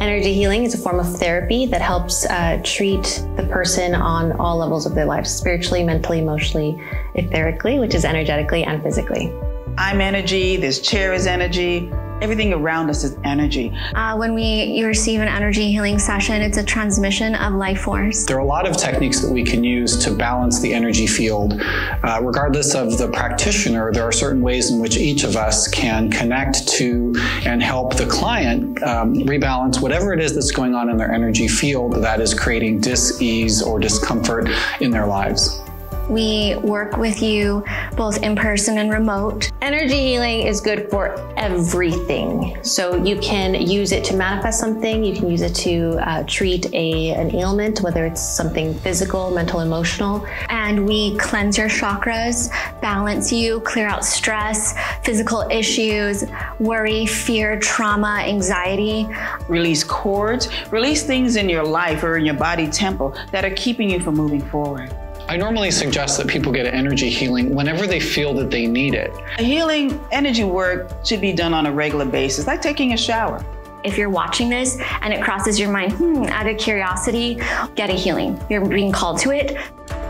Energy healing is a form of therapy that helps treat the person on all levels of their lives, spiritually, mentally, emotionally, etherically, which is energetically and physically. I'm energy, this chair is energy, everything around us is energy. When you receive an energy healing session, it's a transmission of life force. There are a lot of techniques that we can use to balance the energy field. Regardless of the practitioner, there are certain ways in which each of us can connect to and help the client rebalance whatever it is that's going on in their energy field that is creating dis-ease or discomfort in their lives. We work with you both in person and remote. Energy healing is good for everything. So you can use it to manifest something. You can use it to treat an ailment, whether it's something physical, mental, emotional. And we cleanse your chakras, balance you, clear out stress, physical issues, worry, fear, trauma, anxiety. Release cords, release things in your life or in your body temple that are keeping you from moving forward. I normally suggest that people get energy healing whenever they feel that they need it. Healing energy work should be done on a regular basis, like taking a shower. If you're watching this and it crosses your mind, out of curiosity, get a healing. You're being called to it.